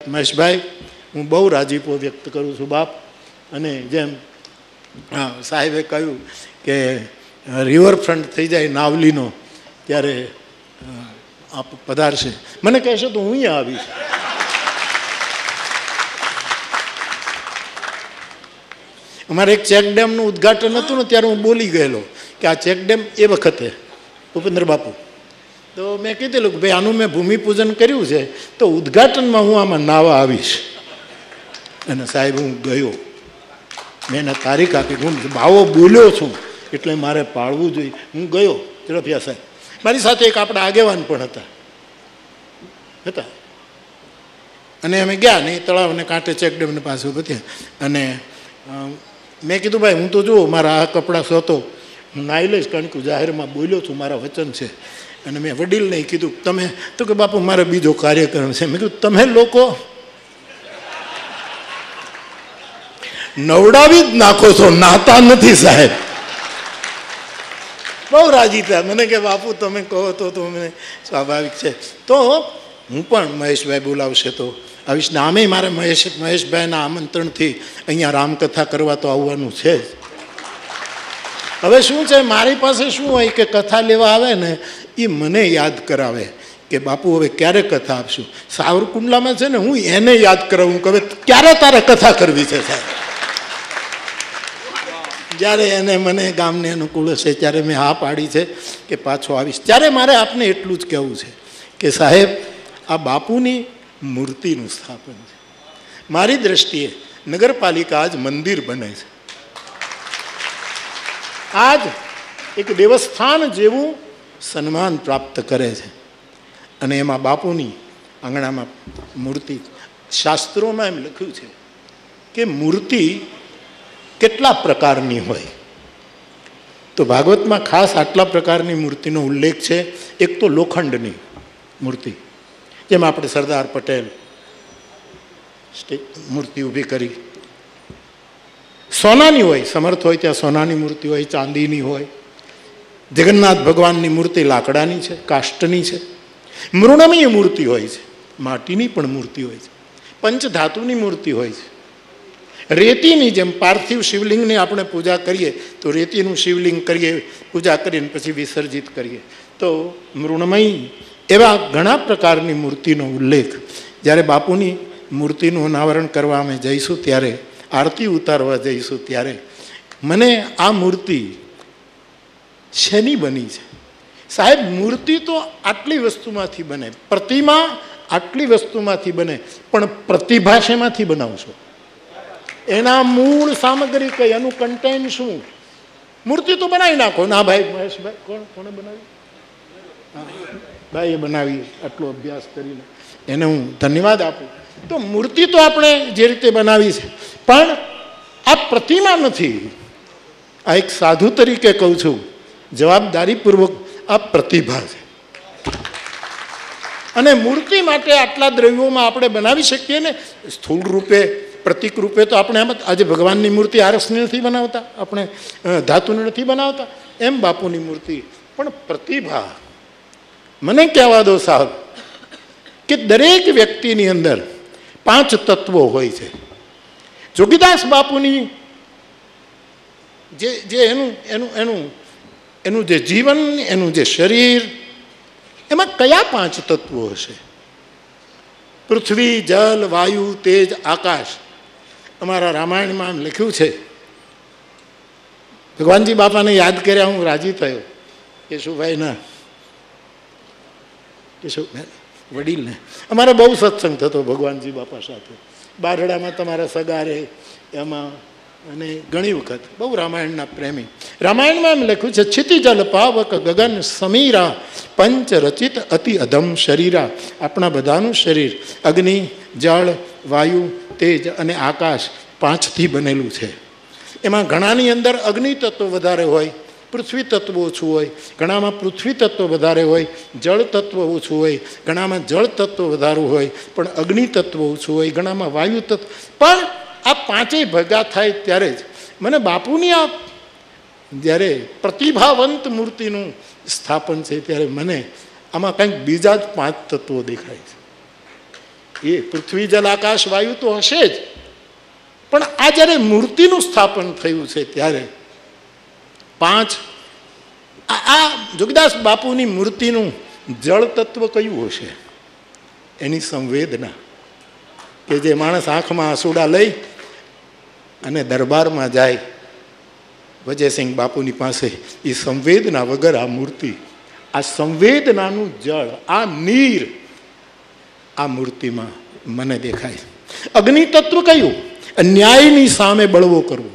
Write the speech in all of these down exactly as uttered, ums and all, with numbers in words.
મહેશભાઈ, હું બહુ રાજીપો વ્યક્ત કરું છું બાપ. અને જેમ સાહેબે કહ્યું કે રિવરફ્રન્ટ થઈ જાય નાવલીનો ત્યારે આપ પધારશે. મને કહેશો તો હું અહીંયા આવીશ. અમારે એક ચેક ડેમનું ઉદ્ઘાટન હતું ને ત્યારે હું બોલી ગયેલો કે આ ચેક ડેમ એ વખતે ભૂપેન્દ્ર બાપુ તો મેં કીધેલું કે ભાઈ આનું મેં ભૂમિપૂજન કર્યું છે તો ઉદ્ઘાટનમાં હું આમાં નાવા આવીશ. અને સાહેબ હું ગયો, મેં એને તારીખ આપી, હું ભાવો બોલ્યો છું એટલે મારે પાળવું જોઈએ. હું ગયો ઝડપિયા સાહેબ, મારી સાથે એક આપણા આગેવાન પણ હતા હતા અને અમે ગયા નહીં તળાવને કાંઠે ચેકડેમને પાસે ઉભા. અને મેં કીધું ભાઈ હું તો જુઓ મારા આ કપડાં સોતો હું નાહી લઈશ કારણ કે જાહેરમાં બોલ્યો છું, મારા વચન છે. અને મેં વડીલને કીધું તમે તો કે બાપુ મારે બીજો કાર્યક્રમ છે. મેં કીધું તમે લોકો નવડાવી જ નાખો છો, નાતા નથી સાહેબ. બહુ રાજી થયા. મને કે બાપુ તમે કહો તો તો મને સ્વાભાવિક છે. તો હું પણ મહેશભાઈ બોલાવશે તો આવીશ ને. આમે મારે મહેશ મહેશભાઈના આમંત્રણથી અહીંયા રામકથા કરવા તો આવવાનું છે જ. હવે શું છે મારી પાસે શું હોય કે કથા લેવા આવે ને એ મને યાદ કરાવે કે બાપુ હવે ક્યારે કથા આપશું. સાવરકુંડલામાં છે ને હું એને યાદ કરાવું કે હવે ક્યારે તારે કથા કરવી છે સાહેબ. જ્યારે એને મને ગામને અનુકૂળ હશે ત્યારે મેં હા પાડી છે કે પાછો આવીશ. ત્યારે મારે આપને એટલું જ કહેવું છે કે સાહેબ આ બાપુની મૂર્તિનું સ્થાપન છે. મારી દ્રષ્ટિએ નગરપાલિકા આજ મંદિર બને છે, આજ એક દેવસ્થાન જેવું સન્માન પ્રાપ્ત કરે છે. અને એમાં બાપુની આંગણામાં મૂર્તિ, શાસ્ત્રોમાં એમ લખ્યું છે કે મૂર્તિ કેટલા પ્રકારની હોય. તો ભાગવતમાં ખાસ આટલા પ્રકારની મૂર્તિનો ઉલ્લેખ છે. એક તો લોખંડની મૂર્તિ, જેમ આપણે સરદાર પટેલ મૂર્તિ ઊભી કરી. સોનાની હોય, સમર્થ હોય ત્યાં સોનાની મૂર્તિ હોય, ચાંદીની હોય. જગન્નાથ ભગવાનની મૂર્તિ લાકડાની છે, કાષ્ટની છે. મૃણમય મૂર્તિ હોય છે, માટીની પણ મૂર્તિ હોય છે. પંચધાતુની મૂર્તિ હોય છે. રેતીની જેમ પાર્થિવ શિવલિંગની આપણે પૂજા કરીએ તો રેતીનું શિવલિંગ કરીએ, પૂજા કરીને પછી વિસર્જિત કરીએ. તો મૃણમય એવા ઘણા પ્રકારની મૂર્તિનો ઉલ્લેખ. જ્યારે બાપુની મૂર્તિનું અનાવરણ કરવા અમે જઈશું ત્યારે, આરતી ઉતારવા જઈશું ત્યારે મને આ મૂર્તિ શેની બની છે સાહેબ. મૂર્તિ તો આટલી વસ્તુમાંથી બને, પ્રતિમા આટલી વસ્તુમાંથી બને, પણ પ્રતિભા શેમાંથી બનાવશો? એના મૂળ સામગ્રી કઈ, એનું કન્ટેન્ટ શું? મૂર્તિ તો બનાવી નાખો. ના ભાઈ મહેશભાઈ કોણ કોણે બનાવી? ભાઈ એ બનાવી, આટલો અભ્યાસ કરીને એને હું ધન્યવાદ આપું. તો મૂર્તિ તો આપણે જે રીતે બનાવી છે, પણ આ પ્રતિમા નથી. આ એક સાધુ તરીકે કહું છું, જવાબદારીપૂર્વક આ પ્રતિભા છે. અને મૂર્તિ માટે આટલા દ્રવ્યોમાં આપણે બનાવી શકીએ ને. સ્થૂળ રૂપે, પ્રતિક રૂપે તો આપણે એમ આજે ભગવાનની મૂર્તિ આરસની નથી બનાવતા, આપણે ધાતુની નથી બનાવતા, એમ બાપુની મૂર્તિ. પણ પ્રતિભા, મને કહેવા દો સાહેબ કે દરેક વ્યક્તિની અંદર પાંચ તત્વો હોય છે. જોગીદાસ બાપુની જે જે એનું એનું એનું એનું જે જીવન, એનું જે શરીર, એમાં કયા પાંચ તત્વો હશે? પૃથ્વી, જલ, વાયુ, તેજ, આકાશ. અમારા રામાયણમાં એમ લખ્યું છે. ભગવાનજી બાપાને યાદ કર્યા હું રાજી થયો. કેશુભાઈ ના કેશુ વડીલને અમારે બહુ સત્સંગ થતો ભગવાનજી બાપા સાથે. બારડામાં તમારા સગારે એમાં અને ઘણી વખત બહુ રામાયણના પ્રેમી. રામાયણમાં એમ લખ્યું છે क्षितिजल पावक गगन समीरा पंच रचित अति अधम शरीरा. આપણા બધાનું શરીર અગ્નિ, જળ, વાયુ, તેજ અને આકાશ પાંચથી બનેલું છે. એમાં ઘણાની અંદર અગ્નિ તત્વ વધારે હોય, પૃથ્વી તત્વ ઓછું હોય, ઘણામાં પૃથ્વી તત્વ વધારે હોય, જળ તત્વ ઓછું હોય, ઘણામાં જળ તત્વ વધારે હોય, પણ અગ્નિ તત્વ ઓછું હોય, ઘણામાં વાયુ તત્વ. પણ આ પાંચેય ભેગા થાય ત્યારે જ મને બાપુની આ જ્યારે પ્રતિભાવંત મૂર્તિનું સ્થાપન છે ત્યારે મને આમાં કંઈક બીજા જ પાંચ તત્વો દેખાય છે. એ પૃથ્વી જલ આકાશ વાયુ તો હશે જ, પણ આ જ્યારે મૂર્તિનું સ્થાપન થયું છે ત્યારે પાંચ આ જોગીદાસ બાપુની મૂર્તિનું જળ તત્વ કયું હશે? એની સંવેદના, કે જે માણસ આંખમાં આંસુડા લઈ અને દરબારમાં જાય વજયસિંહ બાપુની પાસે, એ સંવેદના વગર આ મૂર્તિ, આ સંવેદનાનું જળ, આ નીર આ મૂર્તિમાં મને દેખાય. અગ્નિ તત્વ કયું? અન્યાયની સામે બળવો કરવો.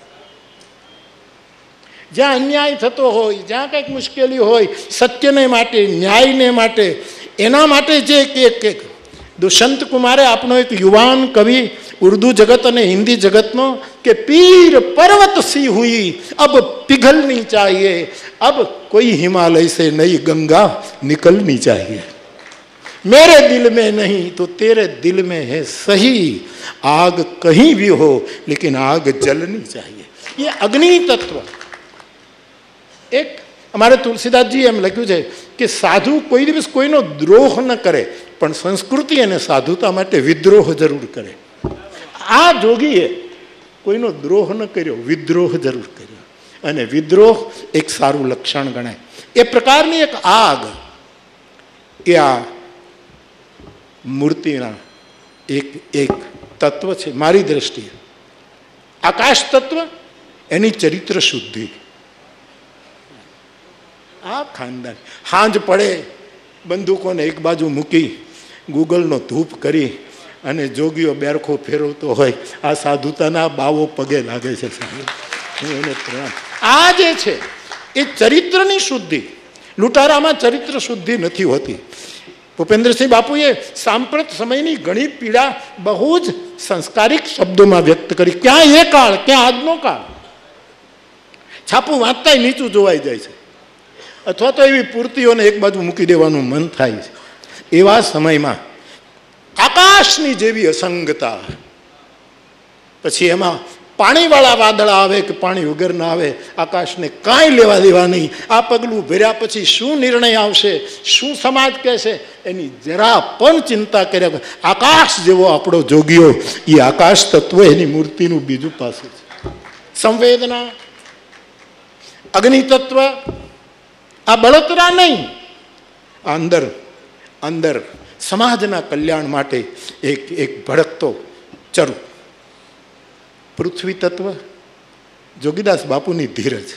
જ્યાં અન્યાય થતો હોય, જ્યાં કંઈક મુશ્કેલી હોય, સત્યને માટે, ન્યાયને માટે, એના માટે જે એક દુષ્યંત કુમારે આપણો એક યુવાન કવિ ઉર્દू जगत અને हिंदी जगतનો કે पीर पर्वत सी हुई अब पिघलनी चाहिए, अब कोई हिमालय से नई गंगा निकलनी चाहिए, मेरे दिल में नहीं तो तेरे दिल में है सही, आग कहीं भी हो लेकिन आग जलनी चाहिए. ये अग्नि तत्व. एक અમારે તુલસીદાસજી એમ લખ્યું છે કે સાધુ કોઈ દિવસ કોઈનો દ્રોહ ન કરે, પણ સંસ્કૃતિ અને સાધુતા માટે વિદ્રોહ જરૂર કરે. આ જોગીએ કોઈનો દ્રોહ ન કર્યો, વિદ્રોહ જરૂર કર્યો, અને વિદ્રોહ એક સારું લક્ષણ ગણાય. એ પ્રકારની એક આગ એ આ મૂર્તિના એક એક તત્વ છે મારી દ્રષ્ટિએ. આકાશ તત્વ એની ચરિત્ર શુદ્ધિ. આ ખાનદાન સાંજ પડે બંદૂકોને એક બાજુ મૂકી ગૂગલનો ધૂપ કરી અને જોગીઓ બેરખો ફેરવતો હોય, આ સાધુતાના બાવો પગે લાગે છે સાહેબ, હું એને પ્રણામ. આ જે છે એ ચરિત્રની શુદ્ધિ. લૂંટારામાં ચરિત્ર શુદ્ધિ નથી હોતી. ભૂપેન્દ્રસિંહ બાપુએ સાંપ્રત સમયની ઘણી પીડા બહુ જ સંસ્કારિક શબ્દોમાં વ્યક્ત કરી. ક્યાં એ કાળ, ક્યાં આજનો કાળ. છાપું વાંચતાય નીચું જોવાઈ જાય છે, અથવા તો એવી પૂર્તિઓને એક બાજુ મૂકી દેવાનું મન થાય છે. એવા સમયમાં આકાશની જેવી અસંગતા, પછી એમાં પાણીવાળા વાદળ આવે કે પાણી વગર ના આવે, આકાશને કાંઈ લેવા દેવા નહીં. આ પગલું ભર્યા પછી શું નિર્ણય આવશે, શું સમાજ કહેશે, એની જરા પણ ચિંતા કર્યા. આકાશ જેવો આપણો જોગીઓ, એ આકાશ તત્વ એની મૂર્તિનું બીજું પાસું છે. સંવેદના, અગ્નિ તત્વ, આ બળતરા નહીં, અંદર અંદર સમાજના કલ્યાણ માટે એક એક ભડકતો ચરુ. પૃથ્વી તત્વ, જોગીદાસ બાપુની ધીરજ,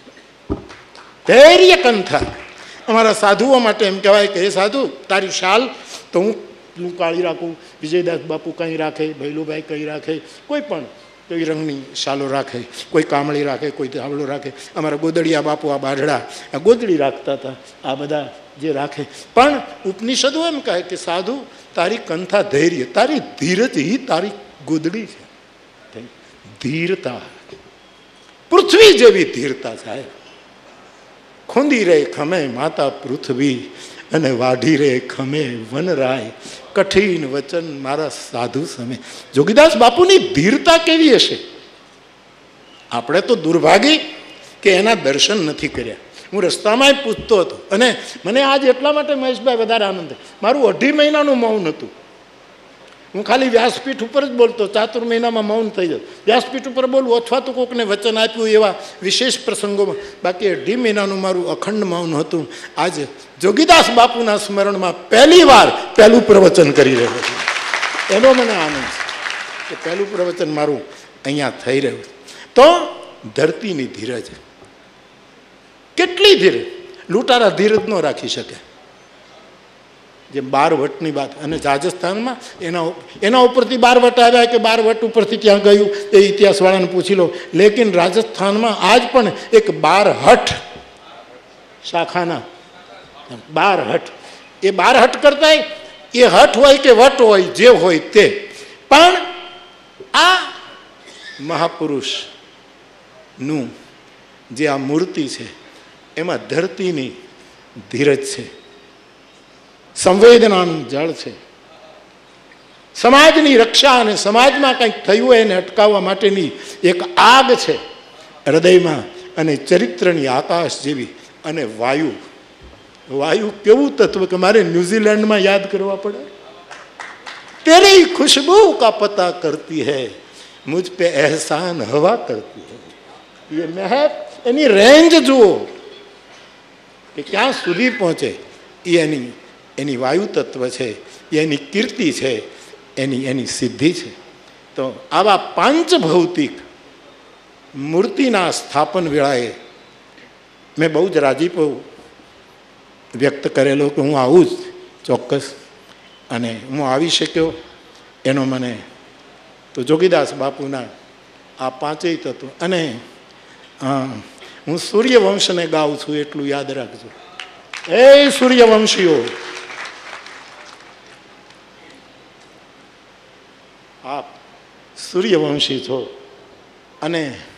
ધૈર્ય કંથા. અમારા સાધુઓ માટે એમ કહેવાય કે એ સાધુ તારી શાલ તો હું હું કાળી રાખું, વિજયદાસ બાપુ કંઈ રાખે, ભૈલુભાઈ કંઈ રાખે, કોઈ પણ કોઈ રંગની શાલો રાખે, કોઈ કામળી રાખે, કોઈ ધાવડો રાખે. અમારા ગોદડિયા બાપુ આ બાઢડા આ ગોદડી રાખતા હતા, આ બધા જે રાખે. પણ ઉપનિષદો એમ કહે કે સાધુ તારી કંથા ધૈર્ય, તારી ધીરજ ही તારી ગોદડી છે. ધીરતા, પૃથ્વી જેવી ધીરતા સાહેબ. ખુંદી રે ખમે માતા પૃથ્વી અને વાઢી રે ખમે વનરાય, કઠિન વચન મારા સાધુ સમે. જોગીદાસ બાપુની ધીરતા કેવી હશે? આપણે તો દુર્ભાગી કે એના દર્શન નથી કર્યા. હું રસ્તામાં પૂછતો હતો, અને મને આજ એટલા માટે મહેશભાઈ વધારે આનંદ, મારું અઢી મહિનાનું મૌન હતું. હું ખાલી વ્યાસપીઠ ઉપર જ બોલતો, ચાતુર મહિનામાં મૌન થઈ જતું. વ્યાસપીઠ ઉપર બોલવું અથવા તો કોકને વચન આપ્યું એવા વિશેષ પ્રસંગોમાં, બાકી અઢી મહિનાનું મારું અખંડ મૌન હતું. આજે જોગીદાસ બાપુના સ્મરણમાં પહેલી વાર પહેલું પ્રવચન કરી રહ્યો છું. એનો મને આનંદ છે કે પહેલું પ્રવચન મારું અહીંયા થઈ રહ્યું. તો ધરતીની ધીરજ, કેટલી ધીરજ! લૂંટારા ધીરજ ન રાખી શકે. જે બાર વટની વાત, અને રાજસ્થાનમાં એના એના ઉપરથી બાર વટ આવ્યા કે બાર વટ ઉપરથી ક્યાં ગયું એ ઇતિહાસવાળાને પૂછી લો. લેકિન રાજસ્થાનમાં આજ પણ એક બાર હઠ શાખાના બાર હઠ, એ બાર હઠ કરતા એ હઠ હોય કે વટ હોય, જે હોય તે, પણ આ મહાપુરુષનું જે આ મૂર્તિ છે એમાં ધરતીની ધીરજ છે, સંવેદનાનું જળ છે, સમાજની રક્ષા અને સમાજમાં કંઈક થયું હોય એને અટકાવવા માટેની એક આગ છે હૃદયમાં, અને ચરિત્રની આકાશ જેવી. અને વાયુ, વાયુ કેવું તત્વ કે મારે ન્યુઝીલેન્ડમાં યાદ કરવા પડે. तेरी खुशबू का पता करती है, मुझ पे एहसान हवा करती है. ये મહેક એની રેન્જ જુઓ કે ક્યાં સુધી પહોંચે. એ એની એની વાયુ તત્વ છે, એની કીર્તિ છે, એની એની સિદ્ધિ છે. તો આવા પાંચ ભૌતિક મૂર્તિના સ્થાપન વેળાએ મેં બહુ જ રાજીપો વ્યક્ત કરેલો કે હું આવું જ ચોક્કસ, અને હું આવી શક્યો એનો મને તો જોગીદાસ બાપુના આ પાંચેય તત્વો. અને હું સૂર્યવંશને ગાઉં છું એટલું યાદ રાખજો. એ સૂર્યવંશીઓ, આપ સૂર્યવંશી છો અને